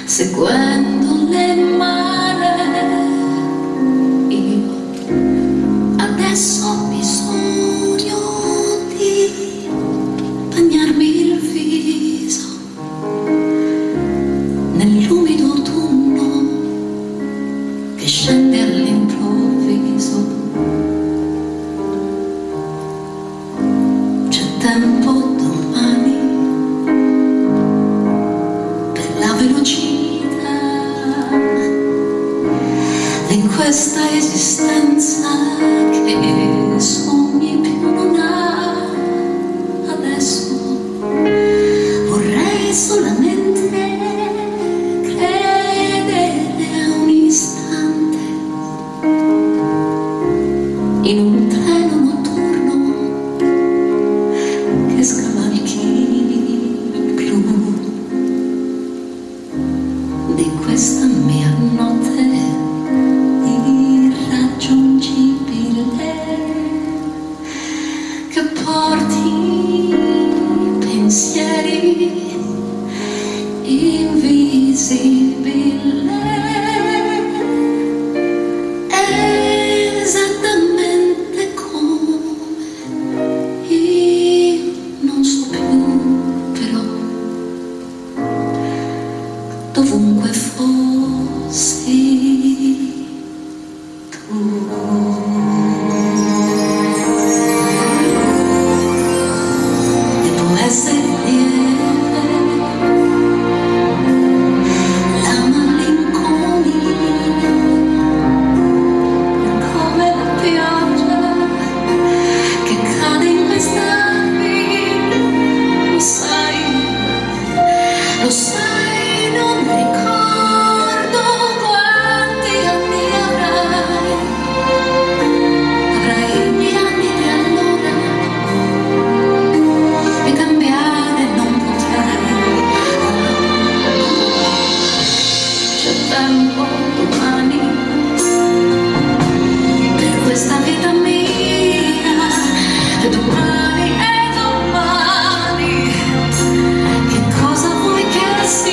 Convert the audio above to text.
seguendo le mare. Io adesso ho bisogno di bagnarmi il viso nell'umido autunno che scende all'improvviso. C'è tempo domani per la velocità in questa esistenza che sogni più non ha. Adesso vorrei solamente credere a un istante in un treno notturno che scavalchi il blu di questa mia notte irraggiungibile, che porti pensieri invisibili. Esattamente come io non so più, però dovunque fossi tu. E può essere lieve la malinconia, come la pioggia che cade in quest'anni. Lo sai, non ricordo quanti anni avrai i miei anni di allora, e cambiare non potrai. C'è tempo domani per questa vita mia, e domani, che cosa vuoi che sia?